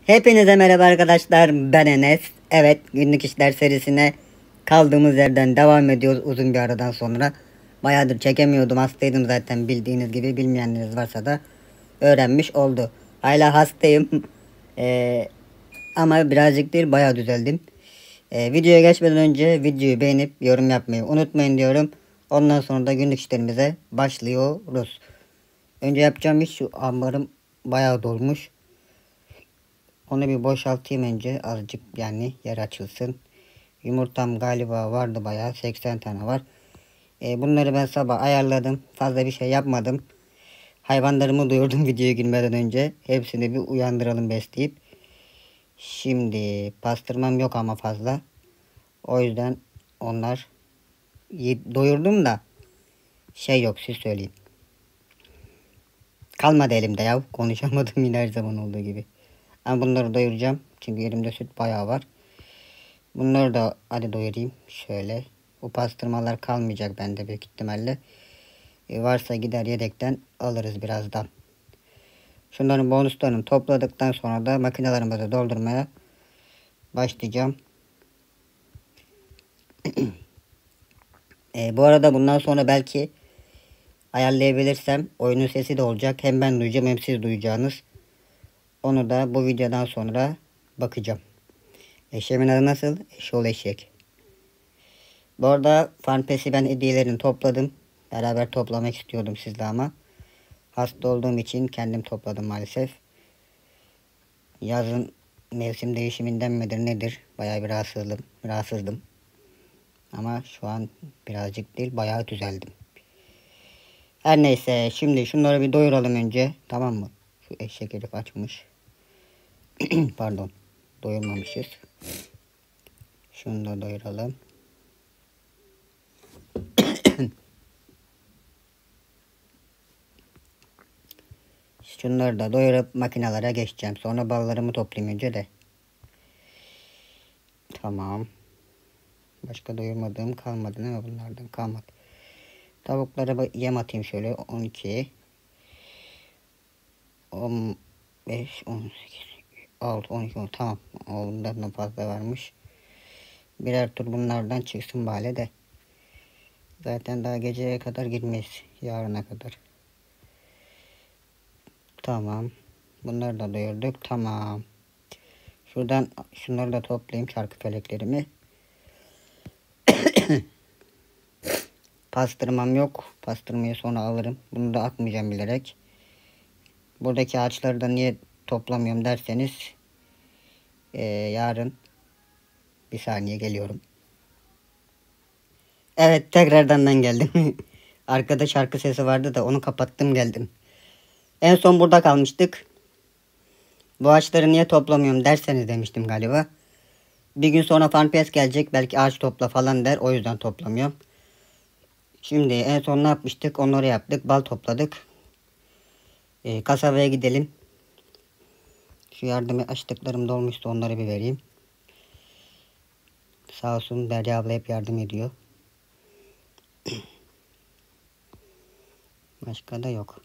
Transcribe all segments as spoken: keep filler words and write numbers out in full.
Hepinize merhaba arkadaşlar, ben Enes. Evet, günlük işler serisine kaldığımız yerden devam ediyoruz uzun bir aradan sonra. Bayağıdır çekemiyordum, hastaydım zaten, bildiğiniz gibi. Bilmeyenleriniz varsa da öğrenmiş oldu. Hala hastayım ee, ama birazcık değil, bayağı düzeldim. Ee, videoya geçmeden önce videoyu beğenip yorum yapmayı unutmayın diyorum. Ondan sonra da günlük işlerimize başlıyoruz. Önce yapacağım iş, şu ambarım bayağı dolmuş. Onu bir boşaltayım önce, azıcık yani yer açılsın. Yumurtam galiba vardı, bayağı seksen tane var. E, bunları ben sabah ayarladım. Fazla bir şey yapmadım. Hayvanlarımı duyurdum videoya girmeden önce. Hepsini bir uyandıralım besleyip. Şimdi pastırmam yok ama fazla. O yüzden onlar doyurdum da şey yok, siz söyleyin. Kalmadı elimde ya. Konuşamadım yine, her zaman olduğu gibi. Ama bunları doyuracağım. Çünkü elimde süt bayağı var. Bunları da hadi doyurayım. Şöyle. Bu pastırmalar kalmayacak bende büyük ihtimalle. E, varsa gider yedekten alırız birazdan. Şunların bonuslarını topladıktan sonra da makinelerimizi doldurmaya başlayacağım. e, bu arada bundan sonra belki ayarlayabilirsem oyunun sesi de olacak. Hem ben duyacağım hem siz duyacağınız. Onu da bu videodan sonra bakacağım. Eşeğimin adı nasıl? Eşoğlu eşek. Bu arada Farmpes'i ben hediyelerini topladım. Beraber toplamak istiyordum sizle ama hasta olduğum için kendim topladım maalesef. Yazın mevsim değişiminden midir nedir? Bayağı bir rahatsızdım. rahatsızdım. Ama şu an birazcık değil, bayağı düzeldim. Her neyse, şimdi şunları bir doyuralım önce. Tamam mı? Şu eşek herif açmış. Pardon. Doyurmamışız. Şunu da doyuralım. Şunları da doyurup makinelere geçeceğim. Sonra ballarımı toplayayım önce de. Tamam. Başka doyurmadığım kalmadı. Ne bunlardan kalmadı. Tavuklara yem atayım şöyle. on iki, on beş, on sekiz, altı, on iki, on. Tamam. Ondan fazla varmış. Birer tur bunlardan çıksın bari de. Zaten daha geceye kadar girmeyiz. Yarına kadar. Tamam. Bunları da doyurduk. Tamam. Şuradan şunları da toplayayım, çarkı feleklerimi. Pastırmam yok. Pastırmayı sonra alırım. Bunu da atmayacağım bilerek. Buradaki ağaçları da niye toplamıyorum derseniz. Ee, yarın bir saniye geliyorum. Evet, tekrardan ben geldim. Arkada şarkı sesi vardı da onu kapattım, geldim. En son burada kalmıştık. Bu ağaçları niye toplamıyorum derseniz demiştim galiba. Bir gün sonra Farmpes gelecek, belki ağaç topla falan der, o yüzden toplamıyorum. Şimdi en son ne yapmıştık? Onları yaptık. Bal topladık. Ee, kasabaya gidelim. Şu yardımı açtıklarım dolmuştu, onları bir vereyim. Sağ olsun Derya abla hep yardım ediyor. Başka da yok.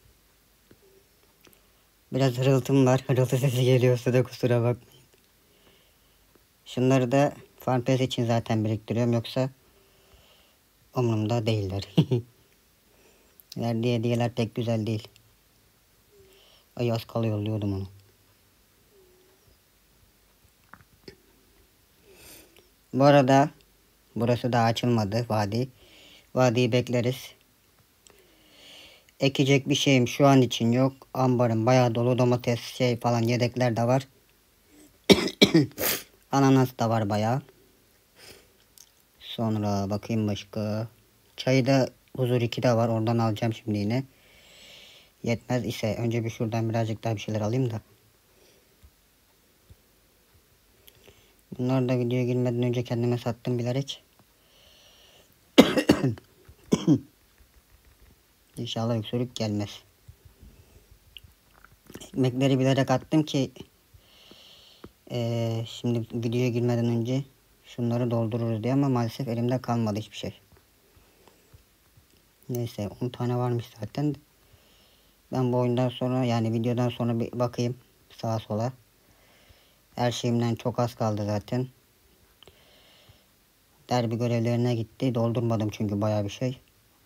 Biraz hırıltım var. Hırıltı sesi geliyorsa da kusura bakmayın. Şunları da Farmpes için zaten biriktiriyorum. Yoksa umurumda değiller. Verdiği hediyeler pek güzel değil. Ay, az kala yolluyordum onu. Bu arada burası da açılmadı, vadi. Vadiyi bekleriz. Ekecek bir şeyim şu an için yok. Ambarım bayağı dolu, domates şey falan yedekler de var. Ananas da var bayağı. Sonra bakayım başka. Çayı da Huzur ikide var, oradan alacağım şimdi yine. Yetmez ise önce bir şuradan birazcık daha bir şeyler alayım da. Bunları da videoya girmeden önce kendime sattım bilerek. İnşallah öksürük gelmez. Ekmekleri bilerek attım ki ee, şimdi videoya girmeden önce şunları doldururuz diye, ama maalesef elimde kalmadı hiçbir şey. Neyse, on tane varmış zaten. Ben bu oyundan sonra, yani videodan sonra bir bakayım sağa sola. Her şeyimden çok az kaldı zaten. Derbi görevlerine gitti. Doldurmadım çünkü baya bir şey.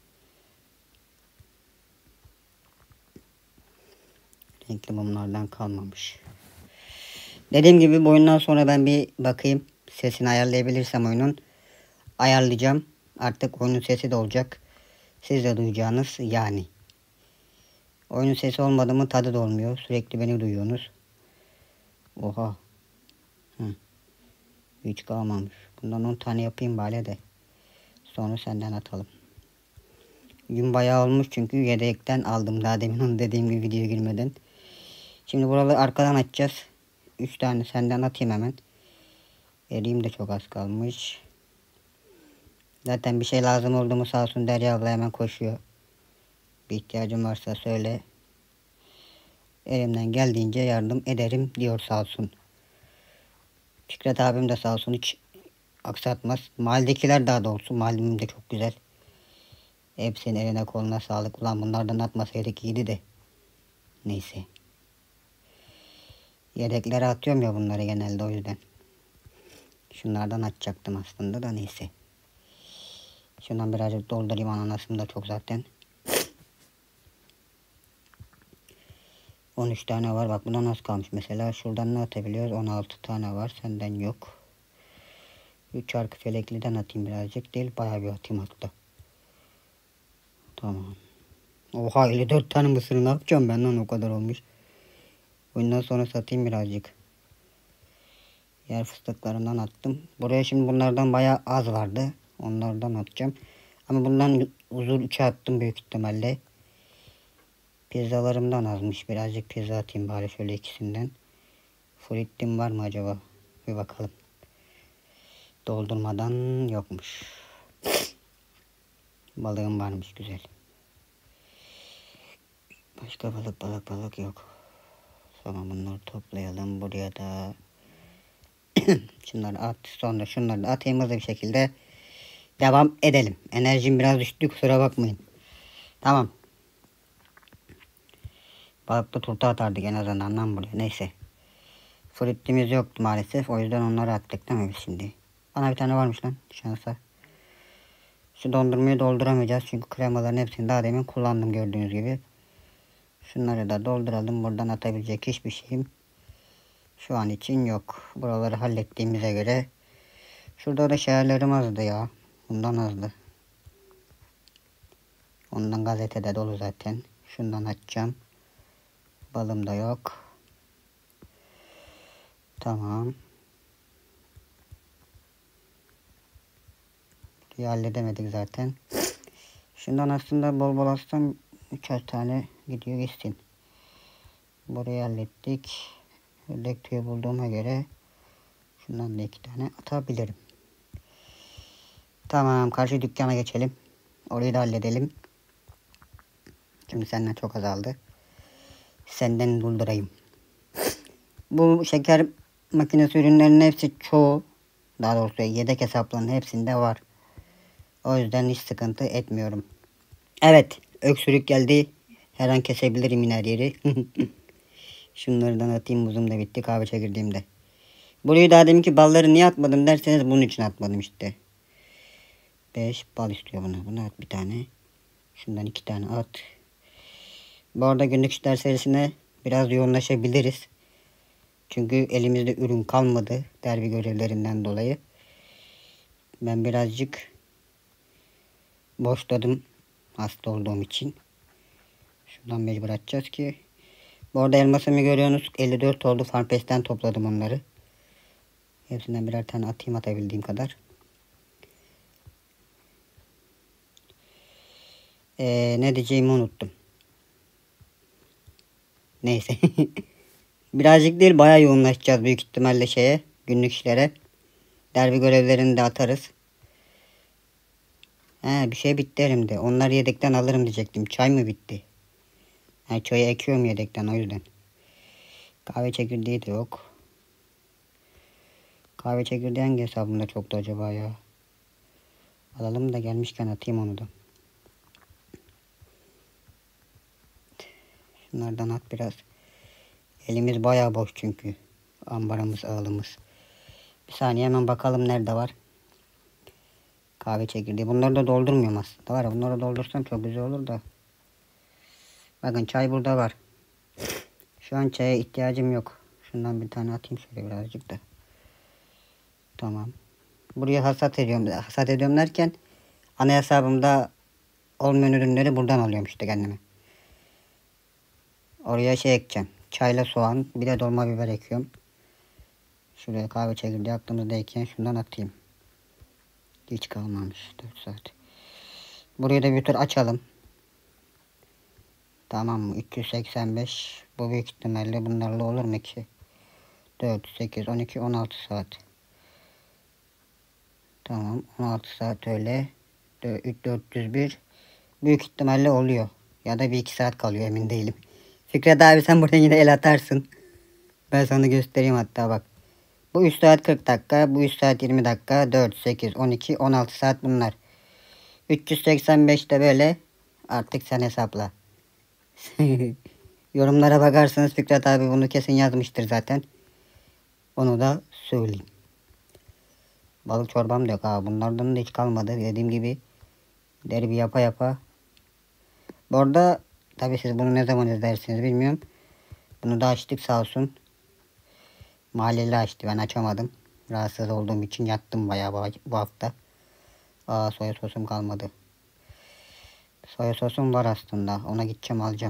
Renkli mumlardan kalmamış. Dediğim gibi bu oyundan sonra ben bir bakayım. Sesini ayarlayabilirsem oyunun. Ayarlayacağım. Artık oyunun sesi de olacak. Siz de duyacağınız yani. Oyunun sesi olmadı mı tadı da olmuyor. Sürekli beni duyuyorsunuz. Oha. Hı. Hiç kalmamış. Bundan on tane yapayım bari de. Sonra senden atalım. Gün bayağı olmuş çünkü yedekten aldım daha demin onu dediğim gibi videoya girmeden. Şimdi buraları arkadan açacağız. üç tane senden atayım hemen. Eriğim de çok az kalmış. Zaten bir şey lazım oldu mu sağ olsun Derya abla hemen koşuyor. Bir ihtiyacım varsa söyle. Elimden geldiğince yardım ederim diyor sağ olsun. Fikret abim de sağ olsun hiç aksatmaz. Mahalledekiler daha doğrusu. Mahallemim de çok güzel. Hepsinin eline koluna sağlık. Ulan bunlardan atmasaydık iyiydi de. Neyse. Yedeklere atıyorum ya bunları genelde o yüzden. Şunlardan atacaktım aslında da neyse. Şundan birazcık doldurayım ananasım da çok zaten. on üç tane var. Bak bundan az kalmış mesela. Şuradan ne atabiliyoruz? on altı tane var. Senden yok. üç çarkı felekliden atayım birazcık. Değil bayağı bir atayım hatta. Tamam. Oha elli dört tane mısır ne yapacağım ben lan o kadar olmuş. Bundan sonra satayım birazcık. Yer fıstıklarından attım. Buraya şimdi bunlardan bayağı az vardı. Onlardan atacağım. Ama bundan uzun üçe attım büyük ihtimalle. Pizzalarımdan azmış. Birazcık pizza atayım bari şöyle ikisinden. Frittim var mı acaba? Bir bakalım. Doldurmadan yokmuş. Balığım varmış güzel. Başka balık balık balık yok. Sonra bunları toplayalım. Buraya da şunları at. Sonra şunları da atayım hızlı bir şekilde. Devam edelim. Enerjim biraz düştü kusura bakmayın. Tamam. Balıklı turta atardık en azından lan buraya. Neyse. Fritimiz yoktu maalesef. O yüzden onları attık değil mi şimdi? Bana bir tane varmış lan. Şansa. Şu dondurmayı dolduramayacağız. Çünkü kremaların hepsini daha demin kullandım gördüğünüz gibi. Şunları da dolduralım. Buradan atabilecek hiçbir şeyim şu an için yok. Buraları hallettiğimize göre. Şurada da şekerlerim azdı ya. Bundan azdı. Ondan gazetede dolu zaten. Şundan açacağım. Balım da yok. Tamam. Burayı halledemedik zaten. Şundan aslında bol bol atsam üçer tane gidiyor gitsin. Burayı hallettik. Ördek tüyü bulduğuma göre şundan da iki tane atabilirim. Tamam karşı dükkana geçelim. Orayı da halledelim. Şimdi senden çok azaldı. Senden buldurayım. Bu şeker makinesi ürünlerinin hepsi çoğu daha doğrusu yedek hesaplarının hepsinde var. O yüzden hiç sıkıntı etmiyorum. Evet öksürük geldi. Her an kesebilirim iner yeri. Şunlardan atayım buzum da bitti kahve çekirdiğimde. Burayı daha deminki balları niye atmadım derseniz bunun için atmadım işte. beş bal istiyor buna. Buna at bir tane. Şundan iki tane at. Bu arada günlük işler serisine biraz yoğunlaşabiliriz. Çünkü elimizde ürün kalmadı derbi görevlerinden dolayı. Ben birazcık boşladım hasta olduğum için. Şuradan mecbur atacağız ki. Bu arada elmasımı görüyorsunuz. elli dört oldu. Farmpest'ten topladım onları. Hepsinden birer tane atayım atabildiğim kadar. Ee, ne diyeceğimi unuttum. Neyse. Birazcık değil bayağı yoğunlaşacağız büyük ihtimalle şeye. Günlük işlere. Derbi görevlerini de atarız. He, bir şey bitti elimde. Onları yedekten alırım diyecektim. Çay mı bitti? Ha, çayı ekiyorum yedekten o yüzden. Kahve çekirdeği de yok. Kahve çekirdeği hangi hesabımda çoktu acaba ya? Alalım da gelmişken atayım onu da. Şunlardan at biraz. Elimiz bayağı boş çünkü. Ambarımız, ağılımız. Bir saniye hemen bakalım nerede var. Kahve çekirdeği. Bunları da doldurmuyorum aslında. Var ya, bunları doldursam çok güzel olur da. Bakın çay burada var. Şu an çaya ihtiyacım yok. Şundan bir tane atayım şöyle birazcık da. Tamam. Buraya hasat ediyorum. Hasat ediyorum derken ana hesabımda olmayan ürünleri buradan alıyorum işte kendime. Oraya şey ekeceğim. Çayla soğan, bir de dolma biber ekiyorum. Şuraya kahve çekirdeği aklımızdayken şundan atayım. Hiç kalmamış dört saat. Burayı da bir tur açalım. Tamam mı? üç yüz seksen beş. Bu büyük ihtimalle bunlarla olur mu ki? dört, sekiz, on iki, on altı saat. Tamam. on altı saat öyle. dört yüz bir. Büyük ihtimalle oluyor. Ya da bir iki saat kalıyor, emin değilim. Fikret abi sen buraya yine el atarsın. Ben sana göstereyim hatta bak. Bu üç saat kırk dakika. Bu üç saat yirmi dakika. dört, sekiz, on iki, on altı saat bunlar. üç yüz seksen beş de böyle. Artık sen hesapla. Yorumlara bakarsanız Fikret abi bunu kesin yazmıştır zaten. Onu da söyleyeyim. Balık çorbam da yok abi. Bunlardan da hiç kalmadı. Dediğim gibi derbi yapa yapa. Bu arada tabi siz bunu ne zaman izlersiniz bilmiyorum. Bunu da açtık sağ olsun. Mahalleli açtı. Ben açamadım. Rahatsız olduğum için yattım bayağı bu, bu hafta. Aa, soya sosum kalmadı. Soya sosum var aslında. Ona gideceğim alacağım.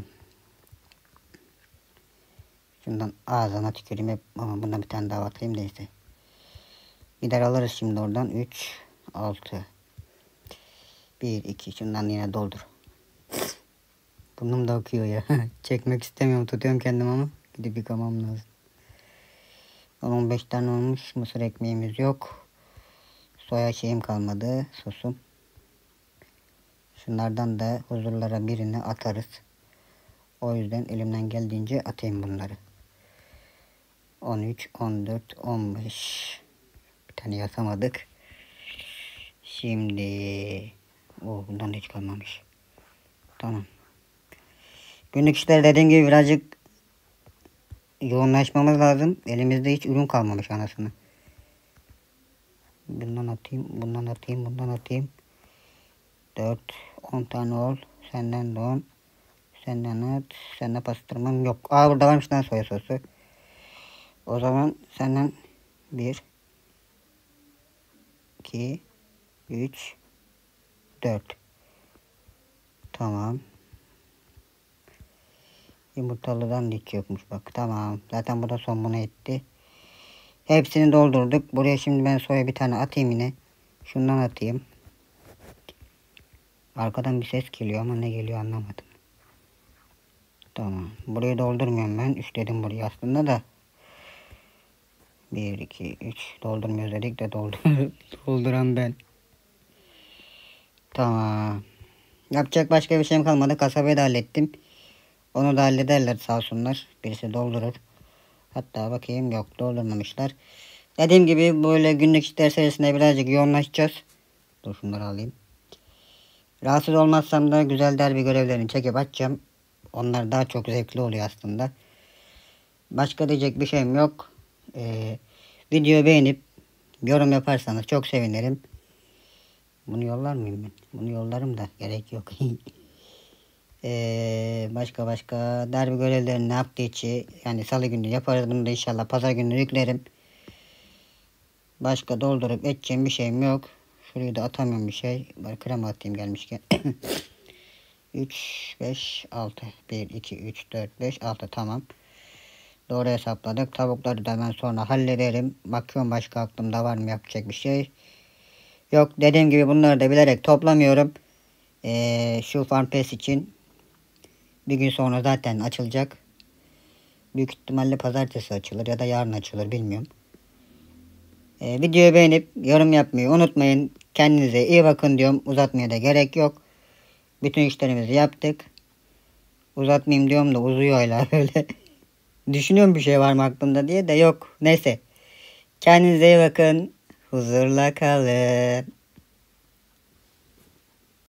Şundan ağzına tüküreyim hep. Ama bundan bir tane daha atayım neyse. Gider alırız şimdi oradan. üç, altı. bir, iki. Şundan yine doldur. Burnum da akıyor ya. Çekmek istemiyorum. Tutuyorum kendim ama. Gidip yıkamam lazım. on beş tane olmuş. Mısır ekmeğimiz yok. Soya şeyim kalmadı. Sosum. Şunlardan da huzurlara birini atarız. O yüzden elimden geldiğince atayım bunları. on üç, on dört, on beş. Bir tane yatamadık. Şimdi o bundan hiç kalmamış. Tamam. Günlük işler dediğim gibi birazcık yoğunlaşmamız lazım. Elimizde hiç ürün kalmamış anasını. Bundan atayım, bundan atayım, bundan atayım. dört, on tane ol. Senden de on. Senden at. Senden pastırmam yok. Aa, burada varmış lan soya sosu. O zaman senden bir, iki, üç, dört. Tamam. Yumurtalıdan hiç yokmuş bak. Tamam. Zaten bu da son buna etti. Hepsini doldurduk. Buraya şimdi ben soya bir tane atayım yine. Şundan atayım. Arkadan bir ses geliyor ama ne geliyor anlamadım. Tamam. Burayı doldurmuyorum ben. üç dedim burayı aslında da. bir, iki, üç. Doldurmuyoruz dedik de doldur dolduran ben. Tamam. Yapacak başka bir şeyim kalmadı. Kasabayı da hallettim. Onu da hallederler sağ olsunlar. Birisi doldurur. Hatta bakayım, yok doldurmamışlar. Dediğim gibi böyle günlük işler serisinde birazcık yoğunlaşacağız. Dur şunları alayım. Rahatsız olmazsam da güzel derbi görevlerini çekip açacağım. Onlar daha çok zevkli oluyor aslında. Başka diyecek bir şeyim yok. Ee, videoyu beğenip yorum yaparsanız çok sevinirim. Bunu yollar mıyım ben? Bunu yollarım da gerek yok. ee, başka başka derbi görevlerini hafta içi yani salı günü yaparız. Bunu da inşallah pazar günü yüklerim. Başka doldurup edeceğim bir şeyim yok. Şurayı da atamıyorum bir şey. Bari krema atayım gelmişken. üç, beş, altı. bir, iki, üç, dört, beş, altı. Tamam. Doğru hesapladık. Tavukları da ben sonra hallederim. Bakıyorum başka aklımda var mı yapacak bir şey. Yok, dediğim gibi bunları da bilerek toplamıyorum. Ee, şu Farm Pass için bir gün sonra zaten açılacak. Büyük ihtimalle pazartesi açılır ya da yarın açılır, bilmiyorum. Ee, videoyu beğenip yorum yapmayı unutmayın. Kendinize iyi bakın diyorum. Uzatmaya da gerek yok. Bütün işlerimizi yaptık. Uzatmayayım diyorum da uzuyor hala böyle. Düşünüyorum bir şey var mı aklımda diye de yok. Neyse. Kendinize iyi bakın. Huzurla kalın.